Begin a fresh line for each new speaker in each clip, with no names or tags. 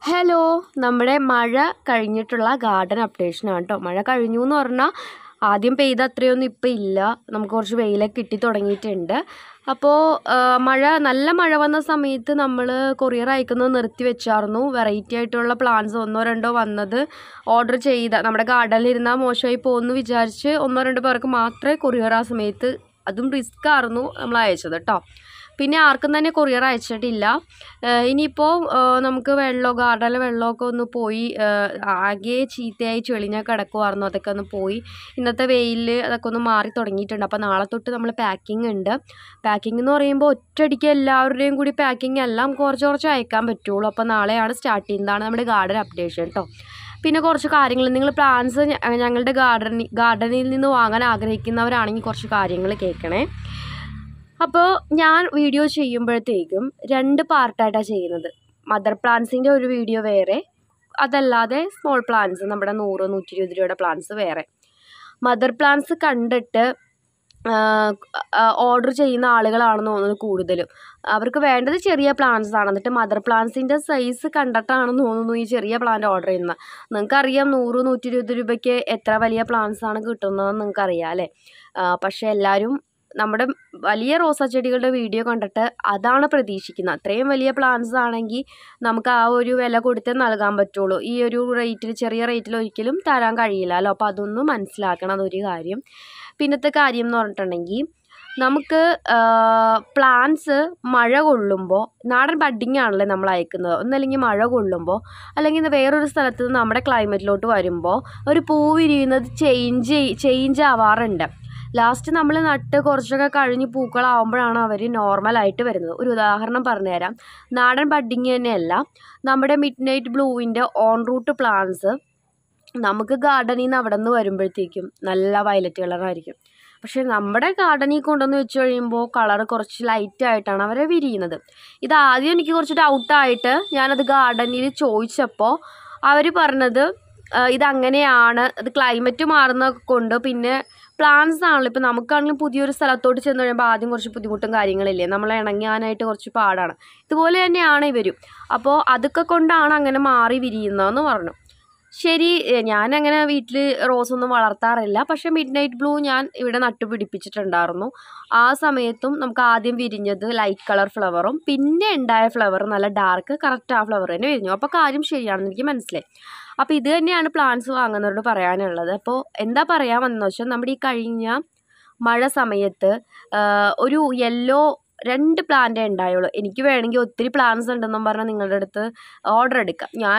Hello, നമ്മുടെ മഴ കഴിഞ്ഞിട്ടുള്ള ഗാർഡൻ അപ്ഡേഷനാണ് കേട്ടോ. മഴ കഴിഞ്ഞു എന്ന് പറഞ്ഞാൽ ആദ്യം പെയ്ത അത്രയൊന്നും ഇപ്പം ഇല്ല. നമുക്ക് കുറച്ച് വെയിലൊക്കെ കിട്ടി തുടങ്ങിയിട്ടുണ്ട്. അപ്പോൾ നല്ല മഴ വന്ന സമയത്ത് നമ്മൾ കൊറിയർ അയക്കുന്നത് നിർത്തി വെച്ചായിരുന്നു. വെറൈറ്റി ആയിട്ടുള്ള പ്ലാന്റ്സ് ഒന്നോ രണ്ടോ വന്നത് ഓർഡർ ചെയ്ത നമ്മുടെ ഗാർഡനിൽ ഇരുന്നാൽ മോശമായി പോകുമെന്ന് വിചാരിച്ച് ഒന്നോ രണ്ടോ പേർക്ക് മാത്രമേ കൊറിയർ ആ സമയത്ത്, അതും റിസ്ക് ആയിരുന്നു, നമ്മൾ അയച്ചത് കേട്ടോ. പിന്നെ ആർക്കും തന്നെ കൊറിയർ അയച്ചിട്ടില്ല. ഇനിയിപ്പോൾ നമുക്ക് ഗാർഡനിലെ വെള്ളമൊക്കെ ഒന്ന് പോയി, ആകെ ചീത്തയായി ചെളിഞ്ഞ കിടക്കുമായിരുന്നു. അതൊക്കെ ഒന്ന് പോയി, ഇന്നത്തെ വെയിൽ അതൊക്കെ ഒന്ന് മാറി തുടങ്ങിയിട്ടുണ്ട്. അപ്പോൾ നാളെ തൊട്ട് നമ്മൾ പാക്കിംഗ് ഉണ്ട്. പാക്കിംഗ് എന്ന് പറയുമ്പോൾ ഒറ്റയടിക്ക് എല്ലാവരുടെയും കൂടി പാക്കിംഗ് എല്ലാം കുറച്ച് കുറച്ച് അയക്കാൻ പറ്റുള്ളൂ. അപ്പോൾ നാളെയാണ് സ്റ്റാർട്ട് ചെയ്യുന്നതാണ് നമ്മുടെ ഗാർഡൻ അപ്ഡേഷൻ കേട്ടോ. പിന്നെ കുറച്ച് കാര്യങ്ങൾ, നിങ്ങൾ പ്ലാന്റ്സ് ഞങ്ങളുടെ ഗാർഡനിൽ നിന്ന് വാങ്ങാൻ ആഗ്രഹിക്കുന്നവരാണെങ്കിൽ കുറച്ച് കാര്യങ്ങൾ കേൾക്കണേ. അപ്പോൾ ഞാൻ വീഡിയോ ചെയ്യുമ്പോഴത്തേക്കും 2 പാർട്ടായിട്ടാണ് ചെയ്യുന്നത്. മദർ പ്ലാന്റ്സിൻ്റെ ഒരു വീഡിയോ വേറെ, അതല്ലാതെ സ്മോൾ പ്ലാന്റ്സ് നമ്മുടെ 100-120 രൂപയുടെ പ്ലാന്റ്സ് വേറെ. മദർ പ്ലാന്റ്സ് കണ്ടിട്ട് ഓർഡർ ചെയ്യുന്ന ആളുകളാണെന്ന് തോന്നുന്നത് കൂടുതലും. അവർക്ക് വേണ്ടത് ചെറിയ പ്ലാന്റ്സ് ആണ്. എന്നിട്ട് മദർ പ്ലാന്റ്സിൻ്റെ സൈസ് കണ്ടിട്ടാണെന്ന് തോന്നുന്നു ഈ ചെറിയ പ്ലാന്റ് ഓർഡർ ചെയ്യുന്നത്. നിങ്ങൾക്കറിയാം 100-120 രൂപയ്ക്ക് എത്ര വലിയ പ്ലാന്റ്സ് ആണ് കിട്ടുന്നതെന്ന് നിങ്ങൾക്കറിയാം അല്ലേ. പക്ഷേ എല്ലാവരും നമ്മുടെ വലിയ റോസാ ചെടികളുടെ വീഡിയോ കണ്ടിട്ട് അതാണ് പ്രതീക്ഷിക്കുന്നത്. അത്രയും വലിയ പ്ലാന്റ്സ് ആണെങ്കിൽ നമുക്ക് ആ ഒരു വില കൊടുത്തേ നൽകാൻ പറ്റുള്ളൂ. ഈ ഒരു റേറ്റിൽ, ചെറിയ റേറ്റിൽ ഒരിക്കലും തരാൻ കഴിയില്ലല്ലോ. അപ്പോൾ അതൊന്നും മനസ്സിലാക്കണം, അതൊരു കാര്യം. പിന്നത്തെ കാര്യം എന്ന് പറഞ്ഞിട്ടുണ്ടെങ്കിൽ, നമുക്ക് പ്ലാന്റ്സ് മഴ കൊള്ളുമ്പോൾ, നാടൻ ബഡ്ഡിങ് ആണല്ലേ നമ്മൾ അയക്കുന്നത്, ഒന്നല്ലെങ്കിൽ മഴ കൊള്ളുമ്പോൾ, അല്ലെങ്കിൽ വേറൊരു സ്ഥലത്ത് നിന്ന് നമ്മുടെ ക്ലൈമറ്റിലോട്ട് വരുമ്പോൾ ഒരു പൂ വിരിയുന്നത് ചേഞ്ച് ആവാറുണ്ട്. ലാസ്റ്റ് നമ്മൾ നട്ട് കുറച്ചൊക്കെ കഴിഞ്ഞ് പൂക്കളാവുമ്പോഴാണ് അവർ നോർമലായിട്ട് വരുന്നത്. ഒരു ഉദാഹരണം പറഞ്ഞുതരാം. നാടൻ ബഡ്ഡിങ് തന്നെയല്ല, നമ്മുടെ മിഡ് നൈറ്റ് ബ്ലൂവിൻ്റെ ഓൺ റൂട്ട് പ്ലാന്റ്സ് നമുക്ക് ഗാർഡനിൽ നിന്ന് അവിടെ നിന്ന് വരുമ്പോഴത്തേക്കും നല്ല വയലറ്റ് കളറായിരിക്കും. പക്ഷേ നമ്മുടെ ഗാർഡനിൽ കൊണ്ടുവന്ന് വെച്ച് കഴിയുമ്പോൾ കളർ കുറച്ച് ലൈറ്റായിട്ടാണ് അവരെ വിരിയുന്നത്. ഇതാദ്യം എനിക്ക് കുറച്ച് ഡൗട്ടായിട്ട് ഞാനത് ഗാർഡനിൽ ചോദിച്ചപ്പോൾ അവർ പറഞ്ഞത് ഇതങ്ങനെയാണ്, അത് ക്ലൈമറ്റ് മാറുന്ന കൊണ്ട്, പിന്നെ പ്ലാന്റ്സ് ആണല്ലോ. ഇപ്പോൾ നമുക്കാണെങ്കിലും പുതിയൊരു സ്ഥലത്തോട്ട് ചെന്ന് കഴിയുമ്പോൾ ആദ്യം കുറച്ച് ബുദ്ധിമുട്ടും കാര്യങ്ങളില്ലേ, നമ്മൾ ഇണങ്ങാനായിട്ട് കുറച്ച് പാടാണ്. ഇതുപോലെ തന്നെയാണ് ഇവരും. അപ്പോൾ അതൊക്കെ കൊണ്ടാണ് അങ്ങനെ മാറി വിരിയുന്നതെന്ന് പറഞ്ഞു. ശരി, ഞാനങ്ങനെ വീട്ടിൽ റോസൊന്നും വളർത്താറില്ല. പക്ഷേ മിഡ് നൈറ്റ് ബ്ലൂ ഞാൻ ഇവിടെ നട്ടുപിടിപ്പിച്ചിട്ടുണ്ടായിരുന്നു. ആ സമയത്തും നമുക്ക് ആദ്യം വിരിഞ്ഞത് ലൈറ്റ് കളർ ഫ്ലവറും, പിന്നെ ഉണ്ടായ ഫ്ലവർ നല്ല ഡാർക്ക്, കറക്റ്റ് ആ ഫ്ലവർ തന്നെ വിരിഞ്ഞു. അപ്പോൾ കാര്യം ശരിയാണെന്ന് എനിക്ക് മനസ്സിലായി. അപ്പോൾ ഇത് തന്നെയാണ് പ്ലാന്റ്സ് വാങ്ങുന്നവരോട് പറയാനുള്ളത്. അപ്പോൾ എന്താ പറയാമെന്ന് വെച്ചാൽ, നമ്മുടെ ഈ കഴിഞ്ഞ മഴ സമയത്ത് ഒരു യെല്ലോ 2 പ്ലാന്റേ ഉണ്ടായുള്ളൂ. എനിക്ക് വേണമെങ്കിൽ ഒത്തിരി പ്ലാന്റ്സ് ഉണ്ടെന്നും പറഞ്ഞാൽ നിങ്ങളുടെ അടുത്ത് ഓർഡർ എടുക്കാം. ഞാൻ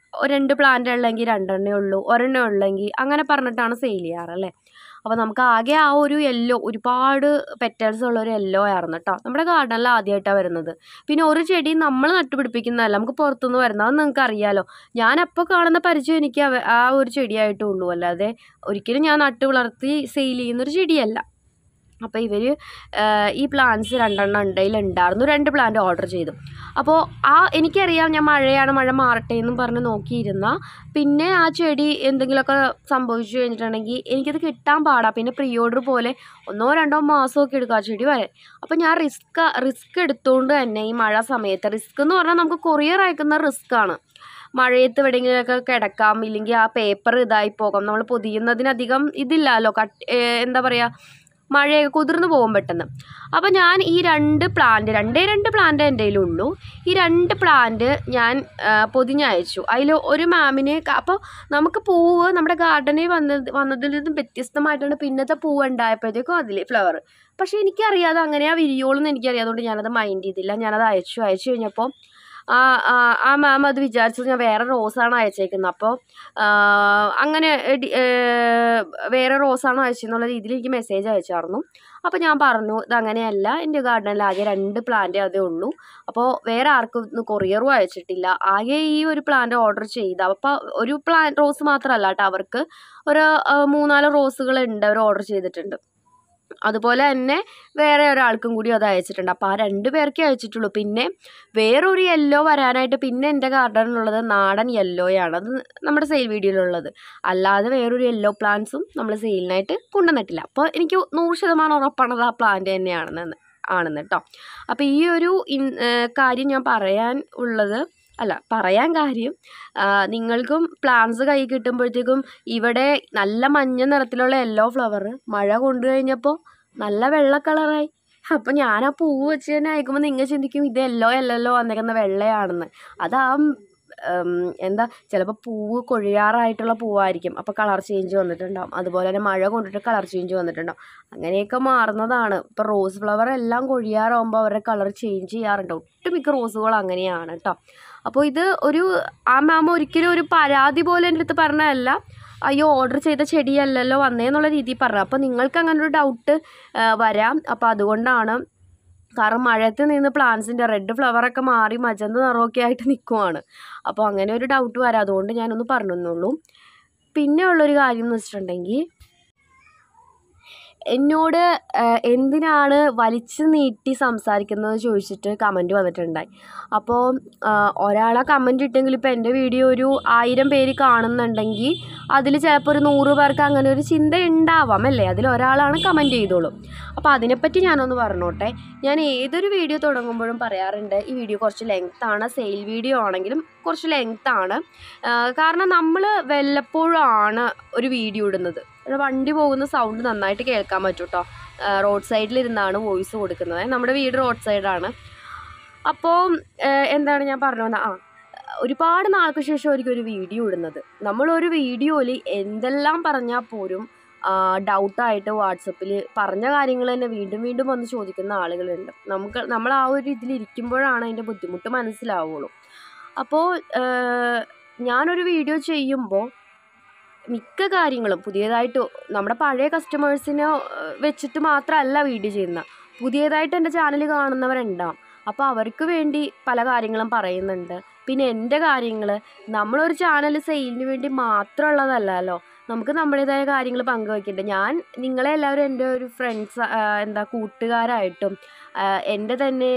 2 പ്ലാന്റ് ഉള്ളെങ്കിൽ 2 ഉള്ളൂ, 1 ഉള്ളെങ്കിൽ അങ്ങനെ പറഞ്ഞിട്ടാണ് സെയിൽ ചെയ്യാറല്ലേ. അപ്പോൾ നമുക്ക് ആകെ ആ ഒരു യെല്ലോ, ഒരുപാട് പെറ്റൽസ് ഉള്ള ഒരു യെല്ലോ ആയിരുന്നു കേട്ടോ. നമ്മുടെ ഗാർഡനിൽ ആദ്യമായിട്ടാണ് വരുന്നത്. പിന്നെ ഒരു ചെടി നമ്മൾ നട്ടുപിടിപ്പിക്കുന്നതല്ല, നമുക്ക് പുറത്തുനിന്ന് വരുന്നത്, അത് നിങ്ങൾക്ക് അറിയാമല്ലോ. ഞാനപ്പോൾ കാണുന്ന പരിചയം എനിക്ക് ആ ഒരു ചെടിയായിട്ടുള്ളൂ, അല്ലാതെ ഒരിക്കലും ഞാൻ നട്ടു വളർത്തി സെയിൽ ചെയ്യുന്നൊരു ചെടിയല്ല. അപ്പോൾ ഇവർ ഈ പ്ലാന്റ്സ് 2 ഉണ്ടായിരുന്നു. 2 പ്ലാന്റ് ഓർഡർ ചെയ്തു. അപ്പോൾ എനിക്കറിയാം, ഞാൻ മഴ മാറട്ടെ എന്നും പറഞ്ഞ് നോക്കിയിരുന്ന, പിന്നെ ആ ചെടി എന്തെങ്കിലുമൊക്കെ സംഭവിച്ചു കഴിഞ്ഞിട്ടുണ്ടെങ്കിൽ എനിക്കത് കിട്ടാൻ പാടാം. പിന്നെ പ്രീ ഓർഡർ പോലെ 1-2 മാസമൊക്കെ എടുക്കും ആ ചെടി വരെ. അപ്പോൾ ഞാൻ റിസ്ക് എടുത്തുകൊണ്ട് തന്നെ ഈ മഴ സമയത്ത്, റിസ്ക് എന്ന് പറഞ്ഞാൽ നമുക്ക് കൊറിയർ അയക്കുന്ന റിസ്ക്കാണ്. മഴയത്ത് എവിടെയെങ്കിലുമൊക്കെ കിടക്കാം, ഇല്ലെങ്കിൽ ആ പേപ്പർ ഇതായി പോകാം. നമ്മൾ പൊതിയുന്നതിനധികം ഇതില്ലല്ലോ, എന്താ പറയുക, മഴയൊക്കെ കുതിർന്ന് പോകും പെട്ടെന്ന്. അപ്പോൾ ഞാൻ ഈ 2 പ്ലാന്റ് എൻ്റെ കയ്യിലുള്ളൂ. ഈ 2 പ്ലാന്റ് ഞാൻ പൊതിഞ്ഞയച്ചു. അതിൽ ഒരു മാമിന്, അപ്പോൾ നമുക്ക് പൂവ് നമ്മുടെ ഗാർഡനിൽ വന്നതിൽ നിന്നും വ്യത്യസ്തമായിട്ടാണ് പിന്നത്തെ പൂവ് ഉണ്ടായപ്പോഴത്തേക്കും അതിൽ ഫ്ലവർ. പക്ഷേ എനിക്കറിയാതെ അങ്ങനെയാണ് വിരിയോളൂ എന്ന് എനിക്കറിയാം. അതുകൊണ്ട് ഞാനത് മൈൻഡ് ചെയ്തില്ല. ഞാനത് അയച്ചു കഴിഞ്ഞപ്പോൾ ആ മാം അത് വിചാരിച്ചത് ഞാൻ വേറെ റോസാണ് അയച്ചേക്കുന്നത്. അപ്പോൾ അങ്ങനെ വേറെ റോസാണോ അയച്ചെന്നുള്ള രീതിയിൽ എനിക്ക് മെസ്സേജ് അയച്ചായിരുന്നു. അപ്പോൾ ഞാൻ പറഞ്ഞു, ഇതങ്ങനെയല്ല, എൻ്റെ ഗാർഡനിൽ ആകെ 2 പ്ലാന്റേ അതേ ഉള്ളൂ. അപ്പോൾ വേറെ ആർക്കും കൊറിയറും അയച്ചിട്ടില്ല. ആകെ ഈ ഒരു പ്ലാന്റ് ഓർഡർ ചെയ്ത, അപ്പോൾ ഒരു റോസ് മാത്രമല്ല കേട്ടോ, അവർക്ക് ഒരു 3-4 റോസുകളുണ്ട് അവർ ഓർഡർ ചെയ്തിട്ടുണ്ട്. അതുപോലെ തന്നെ വേറെ ഒരാൾക്കും കൂടി അത് അയച്ചിട്ടുണ്ട്. അപ്പോൾ ആ 2 പേർക്കേ അയച്ചിട്ടുള്ളൂ. പിന്നെ വേറൊരു യെല്ലോ വരാനായിട്ട് പിന്നെ എൻ്റെ ഗാർഡനിലുള്ളത് നാടൻ യെല്ലോയാണ്. അത് നമ്മുടെ സെയിൽ വീഡിയോയിലുള്ളത്. അല്ലാതെ വേറൊരു യെല്ലോ പ്ലാന്റ്സും നമ്മൾ സെയിലിനായിട്ട് കൊണ്ടുവന്നിട്ടില്ല. അപ്പോൾ എനിക്ക് 100% ഉറപ്പാണത് ആ പ്ലാന്റ് തന്നെയാണെന്ന് കേട്ടോ. അപ്പോൾ ഈ ഒരു കാര്യം ഞാൻ പറയാൻ ഉള്ളത്, അല്ല പറയാൻ കാര്യം, നിങ്ങൾക്കും പ്ലാന്റ്സ് കൈ കിട്ടുമ്പോഴത്തേക്കും ഇവിടെ നല്ല മഞ്ഞ നിറത്തിലുള്ള യെല്ലോ ഫ്ലവർ മഴ കൊണ്ടു കഴിഞ്ഞപ്പോൾ നല്ല വെള്ള കളറായി. അപ്പം ഞാൻ ആ പൂവ് വെച്ച് തന്നെ അയക്കുമ്പോൾ നിങ്ങൾ ചിന്തിക്കും ഇത് യെല്ലോ വന്നേക്കുന്ന വെള്ളയാണെന്ന്. അതാ എന്താ ചിലപ്പോൾ പൂവ് കൊഴിയാറായിട്ടുള്ള പൂവായിരിക്കും, അപ്പോൾ കളർ ചേഞ്ച് വന്നിട്ടുണ്ടാവും. അതുപോലെ തന്നെ മഴ കൊണ്ടിട്ട് കളർ ചേഞ്ച് വന്നിട്ടുണ്ടാവും. അങ്ങനെയൊക്കെ മാറുന്നതാണ്. ഇപ്പോൾ റോസ് ഫ്ലവർ എല്ലാം കൊഴിയാറാകുമ്പോൾ അവരുടെ കളർ ചേഞ്ച് ചെയ്യാറുണ്ട്. ഒട്ടുമിക്ക റോസുകൾ അങ്ങനെയാണ് കേട്ടോ. അപ്പോൾ ഇത് ഒരു ആ മാമ ഒരിക്കലും ഒരു പരാതി പോലെ എൻ്റെ അടുത്ത് പറഞ്ഞതല്ല, അയ്യോ ഓർഡർ ചെയ്ത ചെടിയല്ലല്ലോ വന്നേന്നുള്ള രീതിയിൽ പറഞ്ഞു. അപ്പോൾ നിങ്ങൾക്ക് അങ്ങനെ ഒരു ഡൗട്ട് വരാം. അപ്പോൾ അതുകൊണ്ടാണ്, കാരണം മഴയത്ത് നിന്ന് പ്ലാന്റ്സിൻ്റെ റെഡ് ഫ്ലവറൊക്കെ മാറി മജന്ത നിറമൊക്കെ ആയിട്ട് നിൽക്കുവാണ്. അപ്പോൾ അങ്ങനെ ഒരു ഡൗട്ട് വരാം, അതുകൊണ്ട് ഞാനൊന്ന് പറഞ്ഞെന്നുള്ളൂ. പിന്നെ ഉള്ളൊരു കാര്യം എന്ന് വെച്ചിട്ടുണ്ടെങ്കിൽ, എന്നോട് എന്തിനാണ് വലിച്ചു നീട്ടി സംസാരിക്കുന്നത് ചോദിച്ചിട്ട് കമൻറ്റ് വന്നിട്ടുണ്ടായി. അപ്പോൾ ഒരാളെ കമൻറ്റ് ഇട്ടെങ്കിൽ ഇപ്പോൾ എൻ്റെ വീഡിയോ ഒരു 1000 പേര് കാണുന്നുണ്ടെങ്കിൽ അതിൽ ചിലപ്പോൾ ഒരു 100 പേർക്ക് അങ്ങനെ ഒരു ചിന്ത ഉണ്ടാവാം അല്ലേ, അതിലൊരാളാണ് കമൻറ്റ് ചെയ്തോളൂ. അപ്പോൾ അതിനെപ്പറ്റി ഞാനൊന്ന് പറഞ്ഞോട്ടെ. ഞാൻ ഏതൊരു വീഡിയോ തുടങ്ങുമ്പോഴും പറയാറുണ്ട്, ഈ വീഡിയോ കുറച്ച് ലെങ്ത്താണ്, സെയിൽ വീഡിയോ ആണെങ്കിലും കുറച്ച് ലെങ്ത്താണ്. കാരണം നമ്മൾ വല്ലപ്പോഴാണ് ഒരു വീഡിയോ ഇടുന്നത്. വണ്ടി പോകുന്ന സൗണ്ട് നന്നായിട്ട് കേൾക്കാൻ പറ്റും കേട്ടോ. റോഡ് സൈഡിലിരുന്നാണ് വോയിസ് കൊടുക്കുന്നത്. നമ്മുടെ വീട് റോഡ് സൈഡാണ്. അപ്പോൾ എന്താണ് ഞാൻ പറഞ്ഞു വന്നത്, ഒരുപാട് നാൾക്ക് ശേഷം ഒരു വീഡിയോ ഇടുന്നത്. നമ്മളൊരു വീഡിയോയിൽ എന്തെല്ലാം പറഞ്ഞാൽ പോലും ഡൗട്ടായിട്ട് വാട്സപ്പിൽ പറഞ്ഞ കാര്യങ്ങൾ തന്നെ വീണ്ടും വീണ്ടും വന്ന് ചോദിക്കുന്ന ആളുകളുണ്ട്. നമ്മൾ ആ ഒരു ഇതിലിരിക്കുമ്പോഴാണ് അതിൻ്റെ ബുദ്ധിമുട്ട് മനസ്സിലാവുള്ളൂ. അപ്പോൾ ഞാനൊരു വീഡിയോ ചെയ്യുമ്പോൾ മിക്ക കാര്യങ്ങളും പുതിയതായിട്ട് നമ്മുടെ പഴയ കസ്റ്റമേഴ്സിനെ വെച്ചിട്ട് മാത്രമല്ല വീഡിയോ ചെയ്യുന്നത്, പുതിയതായിട്ട് എൻ്റെ ചാനൽ കാണുന്നവരുണ്ടാവും. അപ്പോൾ അവർക്ക് വേണ്ടി പല കാര്യങ്ങളും പറയുന്നുണ്ട്. പിന്നെ എൻ്റെ കാര്യങ്ങൾ, നമ്മളൊരു ചാനൽ സെയിലിന് വേണ്ടി മാത്രമുള്ളതല്ലല്ലോ, നമുക്ക് നമ്മുടേതായ കാര്യങ്ങൾ പങ്കുവയ്ക്കുന്നുണ്ട്. ഞാൻ നിങ്ങളെ എല്ലാവരും എൻ്റെ ഒരു ഫ്രണ്ട്സ്, കൂട്ടുകാരായിട്ടും എൻ്റെ തന്നെ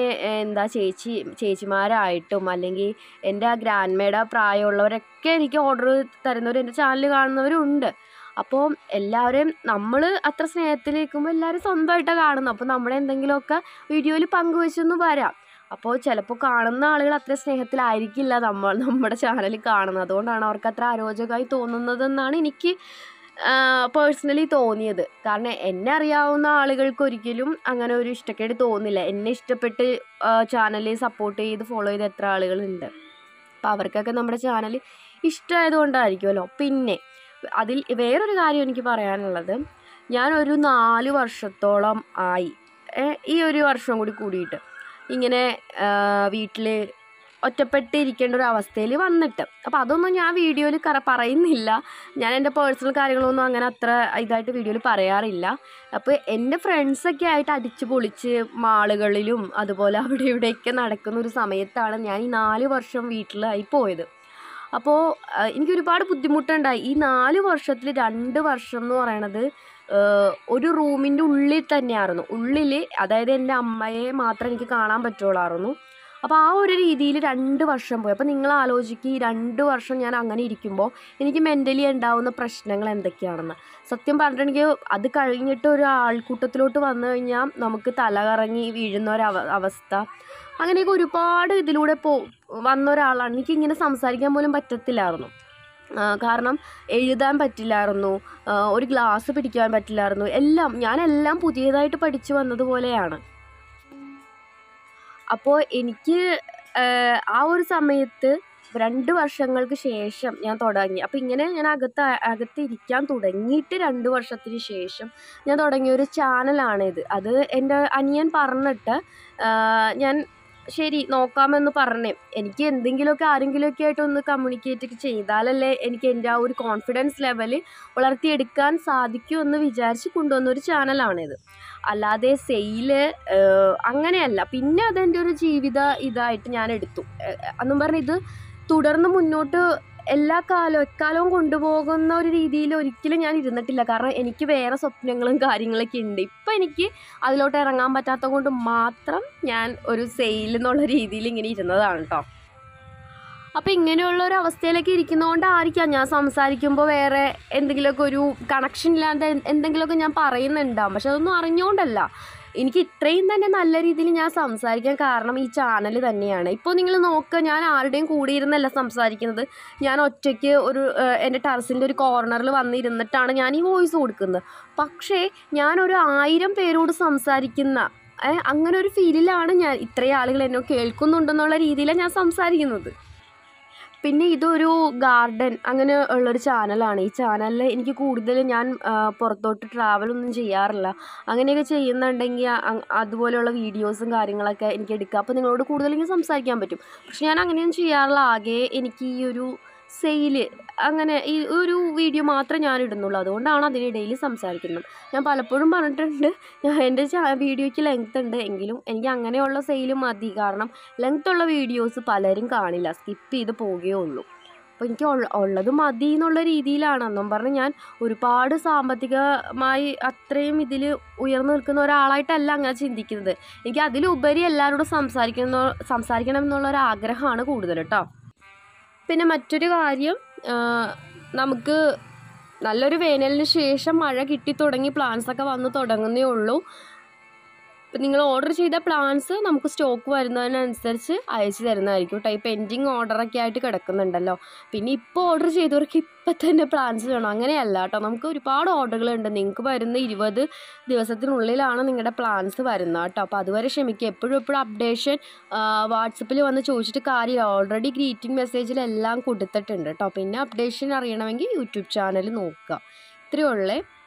ചേച്ചിമാരായിട്ടും അല്ലെങ്കിൽ എൻ്റെ ഗ്രാൻഡ്മയുടെ പ്രായമുള്ളവരൊക്കെ എനിക്ക് ഓർഡർ തരുന്നവർ എൻ്റെ ചാനൽ കാണുന്നവരുണ്ട്. അപ്പോൾ എല്ലാവരെയും നമ്മൾ അത്ര സ്നേഹത്തിൽ നിൽക്കുമ്പോൾ എല്ലാവരും സ്വന്തമായിട്ടാണ് കാണുന്നത്. അപ്പോൾ നമ്മുടെ എന്തെങ്കിലുമൊക്കെ വീഡിയോയിൽ പങ്കുവെച്ചൊന്നും വരാം. അപ്പോൾ ചിലപ്പോൾ കാണുന്ന ആളുകൾ അത്ര സ്നേഹത്തിലായിരിക്കില്ല നമ്മുടെ ചാനൽ കാണുന്നത്. അതുകൊണ്ടാണ് അവർക്ക് അത്ര അരോചകമായി തോന്നുന്നതെന്നാണ് എനിക്ക് പേഴ്സണലി തോന്നിയത്. കാരണം എന്നെ അറിയാവുന്ന ആളുകൾക്ക് ഒരിക്കലും അങ്ങനെ ഒരു ഇഷ്ടക്കേട് തോന്നില്ല. എന്നെ ഇഷ്ടപ്പെട്ട് ചാനൽ സപ്പോർട്ട് ചെയ്ത് ഫോളോ ചെയ്ത് എത്ര ആളുകളുണ്ട്. അപ്പോൾ അവർക്കൊക്കെ നമ്മുടെ ചാനൽ ഇഷ്ടമായതുകൊണ്ടായിരിക്കുമല്ലോ. പിന്നെ അതിൽ വേറൊരു കാര്യം എനിക്ക് പറയാനുള്ളത്, ഞാനൊരു 4 വർഷത്തോളം ആയി, ഈ ഒരു വർഷം കൂടി കൂടിയിട്ട് ഇങ്ങനെ വീട്ടിൽ ഒറ്റപ്പെട്ടിരിക്കേണ്ട ഒരു അവസ്ഥയിൽ വന്നിട്ട്. അപ്പോൾ അതൊന്നും ഞാൻ വീഡിയോയിൽ പറയുന്നില്ല. ഞാൻ എൻ്റെ പേഴ്സണൽ കാര്യങ്ങളൊന്നും അങ്ങനെ അത്ര ഇതായിട്ട് വീഡിയോയിൽ പറയാറില്ല. അപ്പോൾ എൻ്റെ ഫ്രണ്ട്സൊക്കെ ആയിട്ട് അടിച്ച് പൊളിച്ച് മാളുകളിലും അതുപോലെ അവിടെ ഇവിടെയൊക്കെ നടക്കുന്ന ഒരു സമയത്താണ് ഞാൻ ഈ 4 വർഷം വീട്ടിലായി പോയത്. അപ്പോൾ എനിക്കൊരുപാട് ബുദ്ധിമുട്ടുണ്ടായി. ഈ 4 വർഷത്തിൽ 2 വർഷം എന്ന് പറയണത് ഒരു റൂമിൻ്റെ ഉള്ളിൽ തന്നെയായിരുന്നു. ഉള്ളിൽ, അതായത് എൻ്റെ അമ്മയെ മാത്രം എനിക്ക് കാണാൻ പറ്റുള്ളായിരുന്നു. അപ്പോൾ ആ ഒരു രീതിയിൽ 2 വർഷം പോയി. അപ്പോൾ നിങ്ങൾ ആലോചിക്കുക, ഈ 2 വർഷം ഞാൻ അങ്ങനെ ഇരിക്കുമ്പോൾ എനിക്ക് മെൻ്റലി ഉണ്ടാവുന്ന പ്രശ്നങ്ങൾ എന്തൊക്കെയാണെന്ന്. സത്യം പറഞ്ഞിട്ടുണ്ടെങ്കിൽ അത് കഴിഞ്ഞിട്ട് ഒരു ആൾക്കൂട്ടത്തിലോട്ട് വന്നു കഴിഞ്ഞാൽ നമുക്ക് തലകറങ്ങി വീഴുന്ന അവസ്ഥ, അങ്ങനെയൊക്കെ ഒരുപാട് ഇതിലൂടെ വന്ന ഒരാളാണ്. എനിക്കിങ്ങനെ സംസാരിക്കാൻ പോലും പറ്റത്തില്ലായിരുന്നു. കാരണം എഴുതാൻ പറ്റില്ലായിരുന്നു, ഒരു ഗ്ലാസ് പിടിക്കാൻ പറ്റില്ലായിരുന്നു. ഞാനെല്ലാം പുതിയതായിട്ട് പഠിച്ചു വന്നതുപോലെയാണ്. അപ്പോൾ എനിക്ക് ആ ഒരു സമയത്ത് 2 വർഷങ്ങൾക്ക് ശേഷം ഞാൻ തുടങ്ങി. അപ്പോൾ ഇങ്ങനെ ഞാൻ അകത്തിരിക്കാൻ തുടങ്ങിയിട്ട് 2 വർഷത്തിന് ശേഷം ഞാൻ തുടങ്ങിയൊരു ചാനലാണിത്. അത് എൻ്റെ അനിയൻ പറഞ്ഞിട്ട് ഞാൻ ശരി നോക്കാമെന്ന് പറഞ്ഞേ. എനിക്ക് എന്തെങ്കിലുമൊക്കെ ആരെങ്കിലുമൊക്കെ ആയിട്ടൊന്ന് കമ്മ്യൂണിക്കേറ്റ് ചെയ്താലല്ലേ എനിക്ക് എൻ്റെ ആ ഒരു കോൺഫിഡൻസ് ലെവൽ വളർത്തിയെടുക്കാൻ സാധിക്കുമെന്ന് വിചാരിച്ച് കൊണ്ടുവന്നൊരു ചാനലാണിത്. അല്ലാതെ സെയില് അങ്ങനെയല്ല. പിന്നെ അതെൻ്റെ ഒരു ജീവിത ഇതായിട്ട് ഞാൻ എടുത്തു. എന്നും പറഞ്ഞ് ഇത് തുടർന്ന് മുന്നോട്ട് എക്കാലവും കൊണ്ടുപോകുന്ന ഒരു രീതിയിൽ ഒരിക്കലും ഞാൻ ഇരുന്നിട്ടില്ല. കാരണം എനിക്ക് വേറെ സ്വപ്നങ്ങളും കാര്യങ്ങളൊക്കെ ഉണ്ട്. ഇപ്പം എനിക്ക് അതിലോട്ട് ഇറങ്ങാൻ പറ്റാത്തത് കൊണ്ട് മാത്രം ഞാൻ ഒരു സെയിൽ എന്നുള്ള രീതിയിൽ ഇങ്ങനെ ഇരുന്നതാണ് കേട്ടോ. അപ്പോൾ ഇങ്ങനെയുള്ള ഒരു അവസ്ഥയിലൊക്കെ ഇരിക്കുന്നതുകൊണ്ടായിരിക്കാം ഞാൻ സംസാരിക്കുമ്പോൾ വേറെ എന്തെങ്കിലുമൊക്കെ ഒരു കണക്ഷൻ ഇല്ലാതെ എന്തെങ്കിലുമൊക്കെ ഞാൻ പറയുന്നുണ്ടാവും. പക്ഷെ അതൊന്നും അറിഞ്ഞുകൊണ്ടല്ല. എനിക്ക് ഇത്രയും തന്നെ നല്ല രീതിയിൽ ഞാൻ സംസാരിക്കാൻ കാരണം ഈ ചാനൽ തന്നെയാണ്. ഇപ്പോൾ നിങ്ങൾ നോക്കുക, ഞാൻ ആരുടെയും കൂടെ ഇരുന്നല്ല സംസാരിക്കുന്നത്. ഞാൻ ഒറ്റയ്ക്ക് എൻ്റെ ടെറസിൻ്റെ ഒരു കോർണറിൽ വന്നിരുന്നിട്ടാണ് ഞാൻ ഈ വോയിസ് കൊടുക്കുന്നത്. പക്ഷേ ഞാനൊരു 1000 പേരോട് സംസാരിക്കുന്ന അങ്ങനെ ഒരു ഫീലിലാണ് ഞാൻ. ഇത്രയും ആളുകൾ എന്നെ കേൾക്കുന്നുണ്ടെന്നുള്ള രീതിയിലാണ് ഞാൻ സംസാരിക്കുന്നത്. പിന്നെ ഇതൊരു ഗാർഡൻ അങ്ങനെ ഉള്ളൊരു ചാനലാണ്. ഈ ചാനലിൽ എനിക്ക് കൂടുതൽ ഞാൻ പുറത്തോട്ട് ട്രാവലൊന്നും ചെയ്യാറില്ല. അങ്ങനെയൊക്കെ ചെയ്യുന്നുണ്ടെങ്കിൽ അതുപോലെയുള്ള വീഡിയോസും കാര്യങ്ങളൊക്കെ എനിക്ക് എടുക്കാം. അപ്പോൾ നിങ്ങളോട് കൂടുതൽ എനിക്ക് സംസാരിക്കാൻ പറ്റും. പക്ഷെ ഞാൻ അങ്ങനെയൊന്നും ചെയ്യാറില്ല. ആകെ എനിക്ക് ഈ ഒരു സെയില് അങ്ങനെ ഈ ഒരു വീഡിയോ മാത്രമേ ഞാൻ ഇടുന്നുള്ളൂ. അതുകൊണ്ടാണ് അതിനിടയിൽ സംസാരിക്കുന്നത്. ഞാൻ പലപ്പോഴും പറഞ്ഞിട്ടുണ്ട്, എൻ്റെ വീഡിയോയ്ക്ക് ലെങ്ത് ഉണ്ട് എങ്കിലും എനിക്ക് അങ്ങനെയുള്ള സെയിൽ മതി. കാരണം ലെങ്ത് ഉള്ള വീഡിയോസ് പലരും കാണില്ല, സ്കിപ്പ് ചെയ്ത് പോവുകയേ ഉള്ളൂ. അപ്പോൾ എനിക്ക് ഉള്ളത് മതി എന്നുള്ള രീതിയിലാണ്. എന്നും പറഞ്ഞ് ഞാൻ ഒരുപാട് സാമ്പത്തികമായി അത്രയും ഇതിൽ ഉയർന്നു നിൽക്കുന്ന ഒരാളായിട്ടല്ല അങ്ങനെ ചിന്തിക്കുന്നത്. എനിക്ക് അതിലുപരി എല്ലാവരോടും സംസാരിക്കണം എന്നുള്ളൊരാഗ്രഹമാണ് കൂടുതൽ കേട്ടോ. പിന്നെ മറ്റൊരു കാര്യം, നമുക്ക് നല്ലൊരു വേനലിന് ശേഷം മഴ കിട്ടി തുടങ്ങി, പ്ലാന്റ്സൊക്കെ വന്ന് തുടങ്ങുന്നേ ഉള്ളൂ. ഇപ്പം നിങ്ങൾ ഓർഡർ ചെയ്ത പ്ലാന്റ്സ് നമുക്ക് സ്റ്റോക്ക് വരുന്നതിനനുസരിച്ച് അയച്ചു തരുന്നതായിരിക്കും കേട്ടോ. ഈ പെൻഡിങ് ഓർഡറൊക്കെ ആയിട്ട് കിടക്കുന്നുണ്ടല്ലോ. പിന്നെ ഇപ്പോൾ ഓർഡർ ചെയ്തവർക്ക് ഇപ്പം തന്നെ പ്ലാന്റ്സ് വേണം, അങ്ങനെയല്ല കേട്ടോ. നമുക്ക് ഒരുപാട് ഓർഡറുകളുണ്ട്. നിങ്ങൾക്ക് വരുന്ന 20 ദിവസത്തിനുള്ളിലാണ് നിങ്ങളുടെ പ്ലാന്റ്സ് വരുന്നത് കേട്ടോ. അപ്പോൾ അതുവരെ ക്ഷമിക്കുക. എപ്പോഴും അപ്ഡേഷൻ വാട്സപ്പിൽ വന്ന് ചോദിച്ചിട്ട് കാര്യമില്ല. ഓൾറെഡി ഗ്രീറ്റിംഗ് മെസ്സേജിലെല്ലാം കൊടുത്തിട്ടുണ്ട് കേട്ടോ. പിന്നെ അപ്ഡേഷൻ അറിയണമെങ്കിൽ യൂട്യൂബ് ചാനൽ നോക്കുക. ഇത്രയേ ഉള്ളേ.